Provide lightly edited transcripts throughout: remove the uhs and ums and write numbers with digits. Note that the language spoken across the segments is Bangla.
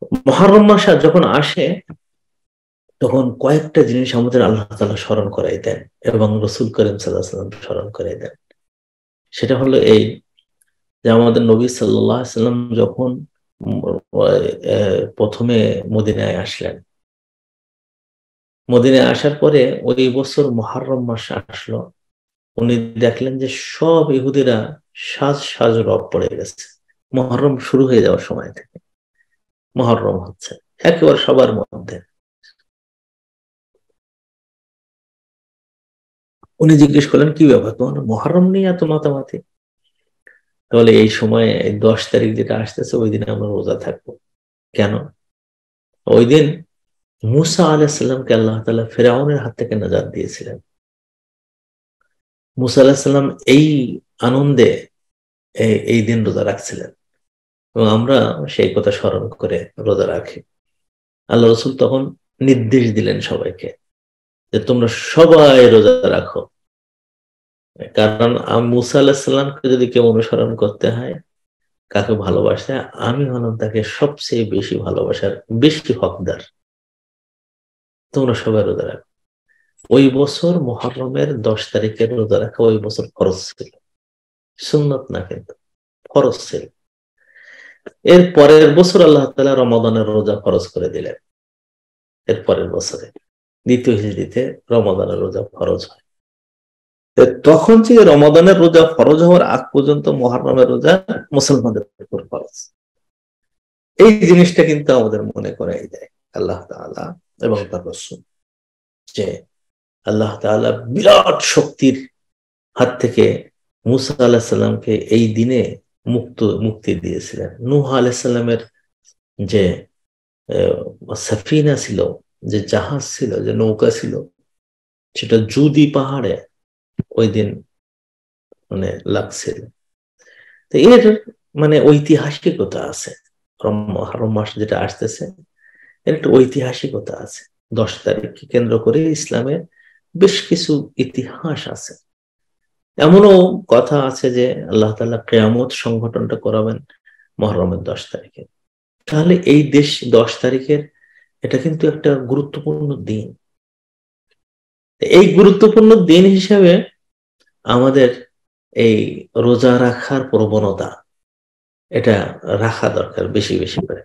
মুহররম মাস যখন আসে তখন কয়েকটা জিনিস আমাদের আল্লাহ তাআলা স্মরণ করাই দেন এবং রাসূল করিম সাল্লাল্লাহু আলাইহি ওয়াসাল্লাম স্মরণ করাই দেন। সেটা হলো এই যে আমাদের নবী সাল্লাল্লাহু আলাইহি ওয়াসাল্লাম যখন প্রথমে মদিনায় আসলেন, মদিনায় আসার পরে ওই বছর মুহররম মাস আসলো, উনি দেখলেন যে সব ইহুদিরা সাজ রব পড়ে গেছে। মুহররম শুরু হয়ে যাওয়ার সময় থেকে মুহররম হচ্ছে একেবারে সবার মধ্যে। উনি জিজ্ঞেস করলেন কি ব্যাপার, তোমার মুহররম নিয়ে এত মাতামাতি? তাহলে এই সময় 10 তারিখ যেটা আসতেছে ওই দিনে আমরা রোজা থাকবো। কেন? ওই দিন মুসা আলাইহিস সালামকে আল্লাহ তাআলা ফিরআউনের হাত থেকে নাজাত দিয়েছিলেন। মুসা আলাইহিস সালাম এই আনন্দে এই দিন রোজা রাখছিলেন এবং আমরা সেই কথা স্মরণ করে রোজা রাখি। আল্লাহ রসুল তখন নির্দেশ দিলেন সবাইকে যে তোমরা সবাই রোজা রাখো, কারণ মুসা আলাইহিস সালামকে যদি কেউ অনুসরণ করতে হয়, কাকে ভালোবাসে, আমি হলাম তাকে সবচেয়ে বেশি ভালোবাসার বেশি হকদার। তোমরা সবাই রোজা রাখো। ওই বছর মুহররমের 10 তারিখের রোজা রাখা ওই বছর ফরজ ছিল, সুন্নত না, কিন্তু ফরজ ছিল। এর পরের বছর আল্লাহ তাআলা রমাদানের রোজা ফরজ করে দিলেন। এর পরের বছরে দ্বিতীয় হিজরিতে রমাদানের রোজা ফরজ হয়। তখন থেকে রমাদানের রোজা ফরজ হওয়ার আগ পর্যন্ত মুহররমের রোজা মুসলমানদের উপর ফরজ। এই জিনিসটা কিন্তু আমাদের মনে করাই দেয় আল্লাহ তাআলা এবং তার রাসূল যে আল্লাহ তাআলা বিরাট শক্তির হাত থেকে মুসা আলাইহিস সালামকে এই দিনে মুক্তি দিয়েছিলেন। নূহ আলাইহিস সালামের যে সাফিনা ছিল, যে জাহাজ ছিল, যে নৌকা ছিল, সেটা জুদি পাহাড়ে ওই দিন মানে লাগছিল। তো এর মানে ঐতিহাসিকতা আছে। মুহররম মাস যেটা আসতেছে এর একটা ঐতিহাসিকতা আছে। 10 তারিখকে কেন্দ্র করে ইসলামের বেশ কিছু ইতিহাস আছে। এমনও কথা আছে যে আল্লাহ তাআলা কিয়ামত সংগঠনটা করাবেন মুহররমের 10 তারিখে। তাহলে এই 10 তারিখের এটা কিন্তু একটা গুরুত্বপূর্ণ দিন। এই গুরুত্বপূর্ণ দিন হিসাবে আমাদের এই রোজা রাখার প্রবণতা এটা রাখা দরকার বেশি বেশি করে।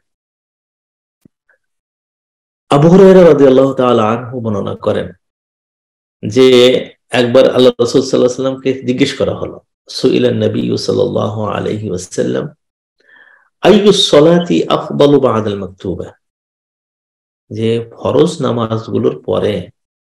আবু হুরায়রা রাদিয়াল্লাহু তাআলা আনহু বর্ণনা করেন যে একবার আল্লাহ রাসূল সাল্লাল্লাহু আলাইহি ওয়াসাল্লামকে জিজ্ঞেস করা হলো, সুইলান নবী সাল্লাল্লাহু আলাইহি ওয়াসাল্লাম আইয়ুস সালাতি আফদালু বা'দাল মাকতুবা, যে ফরজ নামাজগুলোর পরে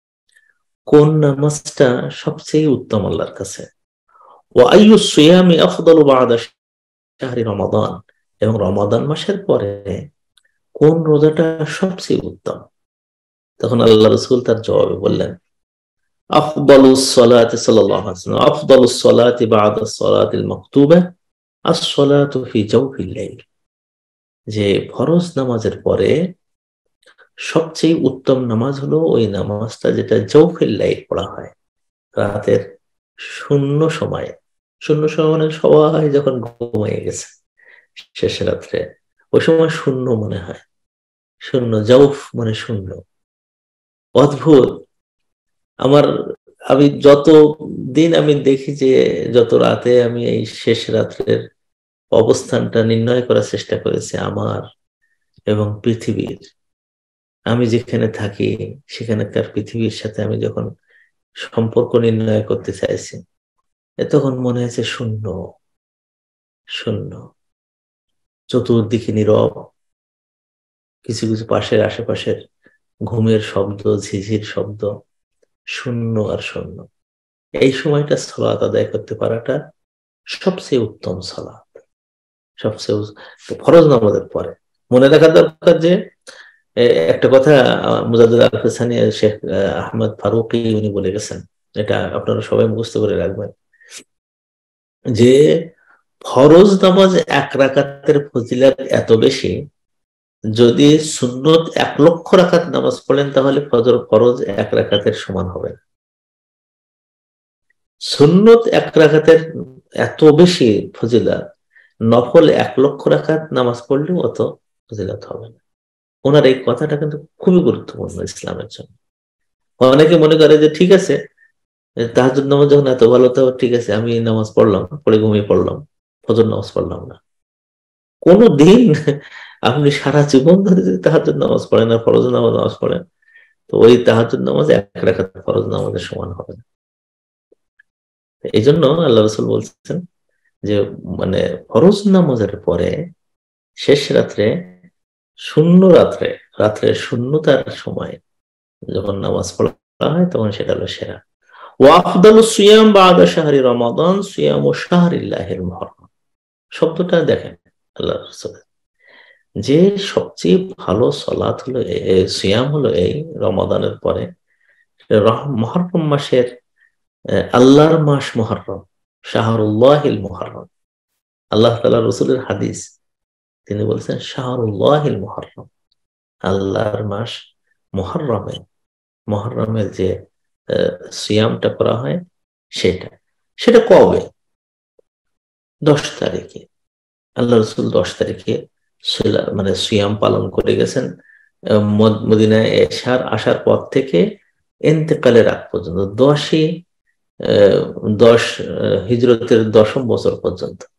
কোন নামাজটা সবচেয়ে উত্তম আল্লাহর কাছে? ওয়া আইয়ুস সিয়ামি আফদালু বা'দা শাহরি রমাদান, এবং রমাদান মাসের পরে কোন রোজাটা সবচেয়ে উত্তম? তখন আল্লাহ রাসূল তার জবাবে বললেন, আফদালুস সালাতি সাল্লাল্লাহু আলাইহি ওয়াসাল্লাম আফদালুস সালাতি বা'দা সালাতিল মাকতুবা আস-সালাতু ফি জাওফিল লাইল, যে ফরজ নামাজের পরে সবচেয়ে উত্তম নামাজ হলো ওই নামাজটা যেটা জাওফিল লাইল পড়া হয়, রাতের শূন্য সময়ে। শূন্য সময় মানে সবাই যখন ঘুমিয়ে গেছে শেষ রাত্রে, ওই সময় শূন্য মনে হয়। শূন্য, জাউফ মানে শূন্য। অদ্ভুত। আমার আমি যত দিন আমি দেখি যে যত রাতে আমি এই শেষ রাত্রের অবস্থানটা নির্ণয় করার চেষ্টা করেছি আমার এবং পৃথিবীর, আমি যেখানে থাকি সেখানকার পৃথিবীর সাথে আমি যখন সম্পর্ক নির্ণয় করতে চাইছি, তখন মনে হয়েছে শূন্য শূন্য, চতুর্দিকে নীরব। কিছু কিছু পাশের আশেপাশের ঘুমের শব্দ, ঝিঝির শব্দ, শূন্য আর শূন্য। এই সময়টা সালাত আদায় করতে পারাটা সবচেয়ে উত্তম সালাত, সবচেয়ে ফরজ নামাজের পরে। মনে রাখা দরকার যে একটা কথা মুজাদ্দিদ আল ফিসানি শেখ আহমদ ফারুকী উনি বলে গেছেন, এটা আপনারা সবাই মুখস্থ করে রাখবেন, যে ফরজ নামাজ 1 রাকাতের ফজিলত এত বেশি, যদি সুন্নত 1,00,000 রাকাত নামাজ পড়েন তাহলে ফরজ 1 রাকাতের সমান হবে। সুন্নত 1 রাকাতের এত বেশি ফজিলত, নফল 1,00,000 রাকাত নামাজ পড়লেও অত ফজিলত হবে না। ওনার এই কথাটা কিন্তু খুবই গুরুত্বপূর্ণ ইসলামের জন্য। অনেকে মনে করে যে ঠিক আছে, তাহাজ্জুদ নামাজ যখন এত ভালো, তো ঠিক আছে আমি নামাজ পড়লাম, পড়ে ঘুমিয়ে পড়লাম, ফজর নামাজ পড়লাম না। কোনো দিন আপনি সারা জীবন ধরে যদি তাহাজ্জুদ নামাজ পড়েন আর ফরজ নামাজ পড়েন, তো ওই তাহাজ্জুদ নামাজ এক রাকাত ফরজ নামাজের সমান হবে না। এই জন্য আল্লাহ রাসূল বলছেন যে মানে ফরজ নামাজের পরে শেষ রাত্রে, শূন্য রাত্রে, রাত্রের শূন্যতার সময় যখন নামাজ পড়া হয় তখন সেটা হলো সেরা। ওয়াফদালু সিয়াম বাদা শাহরি রমাদান সিয়ামু শাহরিল্লাহিল মুহররম। শব্দটা দেখেন আল্লাহ রাসূলের, যে সবচেয়ে ভালো সালাত হলো সিয়াম হলো এই রমাদানের পরে, মুহররম মাসের, আল্লাহর মাস মুহররম, শাহরুল্লাহিল মুহররম। আল্লাহ তাআলা রাসূলের হাদিস, তিনি বলছেন শাহরুল্লাহিল মুহররম, আল্লাহর মাস মুহররমে, মুহররমের যে সিয়ামটা করা হয় সেটা, সেটা কবে? 10 তারিখে। আল্লাহ রসুল 10 তারিখে মানে সিয়াম পালন করে গেছেন, মদিনায় আসার পর থেকে ইন্তেকালের আগ পর্যন্ত, 10 হিজরতের 10ম বছর পর্যন্ত।